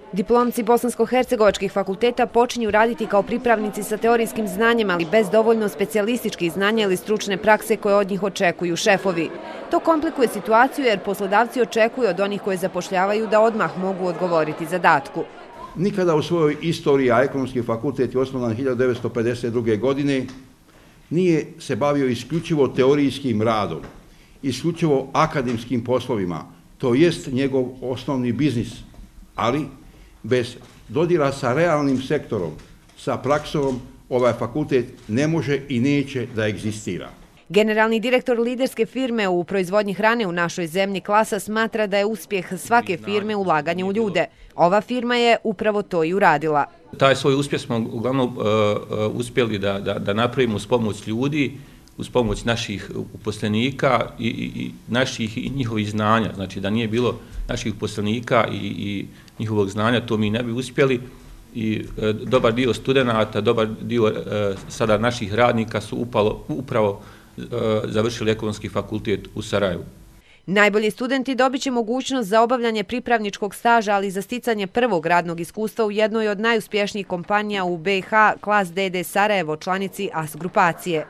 Diplomci bosansko-hercegovačkih fakulteta počinju raditi kao pripravnici sa teorijskim znanjem, ali bez dovoljno specijalističkih znanja ili stručne prakse koje od njih očekuju šefovi. To komplikuje situaciju jer poslodavci očekuju od onih koje zapošljavaju da odmah mogu odgovoriti zadatku. Nikada u svojoj istoriji, a Ekonomski fakultet je osnovan 1952. godine, nije se bavio isključivo teorijskim radom, isključivo akademskim poslovima, to jest njegov osnovni biznis, ali bez dodira sa realnim sektorom, sa praksom, ovaj fakultet ne može i neće da egzistira. Generalni direktor liderske firme u proizvodnji hrane u našoj zemlji Klasa smatra da je uspjeh svake firme ulaganje u ljude. Ova firma je upravo to i uradila. Taj svoj uspjeh smo uglavnom uspjeli da napravimo uz pomoć ljudi, uz pomoć naših uposlenika i naših i njihovih znanja. Znači da nije bilo naših uposlenika i njihovog znanja, to mi ne bi uspjeli. I dobar dio studenata, dobar dio sada naših radnika su upravo završili Ekonomski fakultet u Sarajevu. Najbolji studenti dobit će mogućnost za obavljanje pripravničkog staža, ali i za sticanje prvog radnog iskustva u jednoj od najuspješnijih kompanija u BiH, Klas d.d. Sarajevo, članici AS grupacije.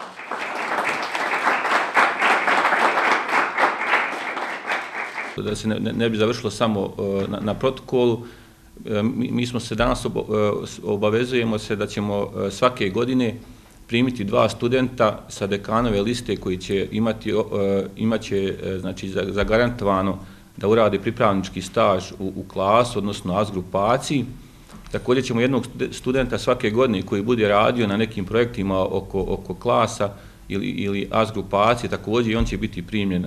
Da se ne bi završilo samo na protokolu, mi smo se danas obavezujemo se da ćemo svake godine primiti 2 studenta sa dekanove liste koji će imaće znači zagarantovano da urade pripravnički staž u Klasu, odnosno AS grupaciji. Također ćemo jednog studenta svake godine koji bude radio na nekim projektima oko Klasa ili AS grupacije, također i on će biti primljen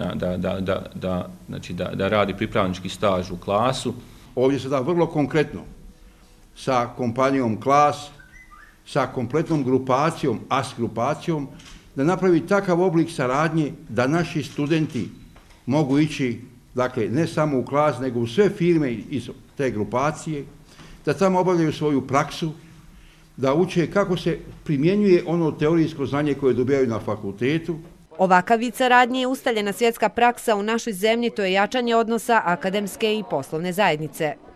da radi pripravnički staž u Klasu. Ovdje se da vrlo konkretno sa kompanijom Klas, sa kompletnom grupacijom, AS grupacijom, da napravi takav oblik saradnje da naši studenti mogu ići, dakle, ne samo u Klas, nego u sve firme iz te grupacije, da tamo obavljaju svoju praksu, da uče kako se primjenjuje ono teorijsko znanje koje dobijaju na fakultetu. Ovakav vid saradnje je ustaljena svjetska praksa u našoj zemlji, to je jačanje odnosa akademske i poslovne zajednice.